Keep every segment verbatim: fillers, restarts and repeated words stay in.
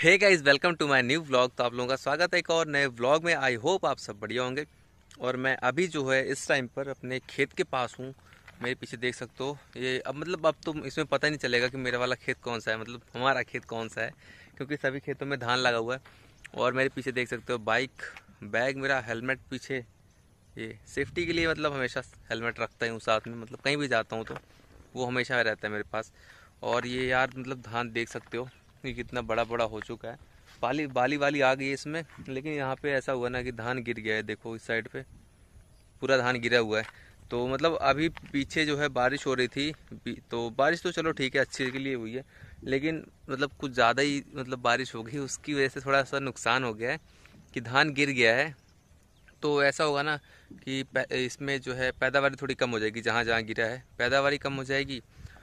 Hey guys, welcome to my new vlog. तो आप लोगों का स्वागत है एक और नए व्लॉग में। आई होप आप सब बढ़िया होंगे। और मैं अभी जो है इस टाइम पर अपने खेत के पास हूँ। मेरे पीछे देख सकते हो ये, अब मतलब अब तो इसमें पता ही नहीं चलेगा कि मेरा वाला खेत कौन सा है, मतलब हमारा खेत कौन सा है, क्योंकि सभी खेतों में धान लगा हुआ है। और मेरे पीछे देख सकते हो बाइक, बैग, मेरा हेलमेट पीछे, ये सेफ्टी के लिए मतलब हमेशा हेलमेट रखता हूँ साथ में, मतलब कहीं भी जाता हूँ तो वो हमेशा रहता है मेरे पास। और ये यार मतलब धान देख सकते हो कि कितना बड़ा बड़ा हो चुका है। बाली बाली वाली आ गई है इसमें, लेकिन यहाँ पे ऐसा हुआ ना कि धान गिर गया है। देखो इस साइड पे पूरा धान गिरा हुआ है। तो मतलब अभी पीछे जो है बारिश हो रही थी, तो बारिश तो चलो ठीक है, अच्छे के लिए हुई है, लेकिन मतलब कुछ ज़्यादा ही मतलब बारिश हो गई, उसकी वजह से थोड़ा सा नुकसान हो गया है कि धान गिर गया है। तो ऐसा होगा ना कि इसमें जो है पैदावारी थोड़ी कम हो जाएगी, जहाँ जहाँ गिरा है पैदावारी कम हो जाएगी।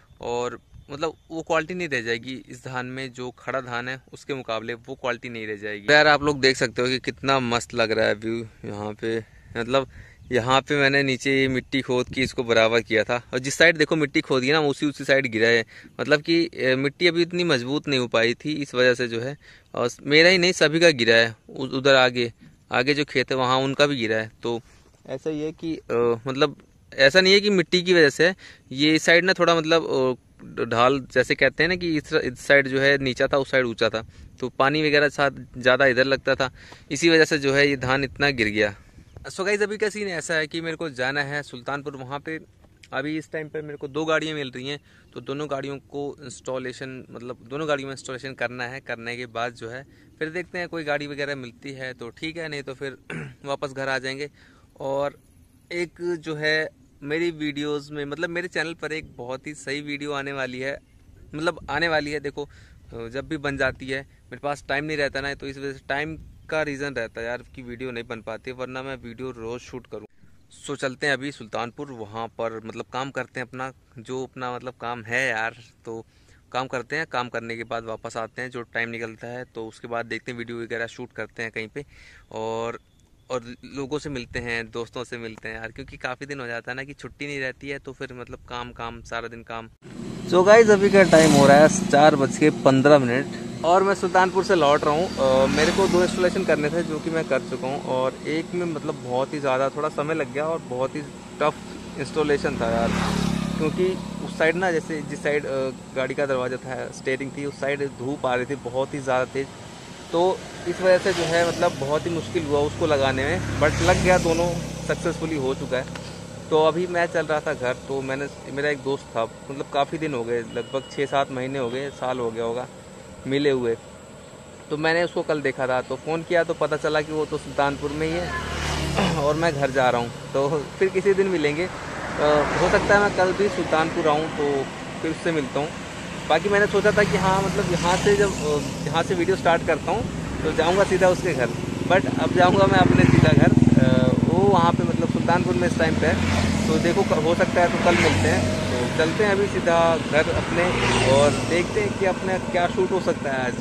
और मतलब वो क्वालिटी नहीं रह जाएगी इस धान में, जो खड़ा धान है उसके मुकाबले वो क्वालिटी नहीं रह जाएगी। तो यार आप लोग देख सकते हो कि कितना मस्त लग रहा है व्यू यहाँ पे। मतलब यहाँ पे मैंने नीचे ये मिट्टी खोद के इसको बराबर किया था, और जिस साइड देखो मिट्टी खोदी ना उसी उसी साइड गिरा है। मतलब कि मिट्टी अभी इतनी मजबूत नहीं हो पाई थी, इस वजह से जो है, और मेरा ही नहीं सभी का गिरा है। उधर आगे आगे जो खेत है वहाँ उनका भी गिरा है। तो ऐसा ही है कि आ, मतलब ऐसा नहीं है कि मिट्टी की वजह से, ये इस साइड ना थोड़ा मतलब ढाल जैसे कहते हैं ना कि इस साइड जो है नीचा था, उस साइड ऊंचा था, तो पानी वगैरह साथ ज़्यादा इधर लगता था, इसी वजह से जो है ये धान इतना गिर गया। सो गाइस, अभी का सीन ऐसा है कि मेरे को जाना है सुल्तानपुर। वहाँ पे अभी इस टाइम पे मेरे को दो गाड़ियाँ मिल रही हैं, तो दोनों गाड़ियों को इंस्टॉलेशन, मतलब दोनों गाड़ियों में इंस्टॉलेशन करना है। करने के बाद जो है फिर देखते हैं, कोई गाड़ी वगैरह मिलती है तो ठीक है, नहीं तो फिर वापस घर आ जाएंगे। और एक जो है मेरी वीडियोस में, मतलब मेरे चैनल पर एक बहुत ही सही वीडियो आने वाली है, मतलब आने वाली है। देखो जब भी बन जाती है, मेरे पास टाइम नहीं रहता ना, तो इस वजह से टाइम का रीज़न रहता है यार कि वीडियो नहीं बन पाती, वरना मैं वीडियो रोज़ शूट करूँ। सो चलते हैं अभी सुल्तानपुर, वहाँ पर मतलब काम करते हैं अपना, जो अपना मतलब काम है यार। तो काम करते हैं, काम करने के बाद वापस आते हैं, जो टाइम निकलता है तो उसके बाद देखते हैं, वीडियो वगैरह शूट करते हैं कहीं पे। और और लोगों से मिलते हैं, दोस्तों से मिलते हैं यार, क्योंकि काफ़ी दिन हो जाता है ना कि छुट्टी नहीं रहती है, तो फिर मतलब काम काम सारा दिन काम। सो गाइस, अभी का टाइम हो रहा है चार बज के पंद्रह मिनट और मैं सुल्तानपुर से लौट रहा हूँ। मेरे को दो इंस्टॉलेशन करने थे जो कि मैं कर चुका हूँ, और एक में मतलब बहुत ही ज़्यादा थोड़ा समय लग गया, और बहुत ही टफ इंस्टॉलेशन था यार। क्योंकि उस साइड ना, जैसे जिस साइड गाड़ी का दरवाज़ा था, स्टेयरिंग थी, उस साइड धूप आ रही थी बहुत ही ज़्यादा तेज़, तो इस वजह से जो है मतलब बहुत ही मुश्किल हुआ उसको लगाने में, बट लग गया, दोनों सक्सेसफुली हो चुका है। तो अभी मैं चल रहा था घर, तो मैंने, मेरा एक दोस्त था, मतलब काफ़ी दिन हो गए, लगभग छः सात महीने हो गए, साल हो गया होगा मिले हुए, तो मैंने उसको कल देखा था, तो फ़ोन किया तो पता चला कि वो तो सुल्तानपुर में ही है और मैं घर जा रहा हूँ। तो फिर किसी दिन मिलेंगे। आ, हो सकता है मैं कल भी सुल्तानपुर आऊँ तो फिर उससे मिलता हूँ। बाकी मैंने सोचा था कि हाँ मतलब यहाँ से जब यहाँ से वीडियो स्टार्ट करता हूँ तो जाऊँगा सीधा उसके घर, बट अब जाऊँगा मैं अपने सीधा घर। वो वहाँ पे मतलब सुल्तानपुर में इस टाइम पे है, तो देखो हो सकता है तो कल मिलते हैं। तो चलते हैं अभी सीधा घर अपने, और देखते हैं कि अपने क्या शूट हो सकता है आज।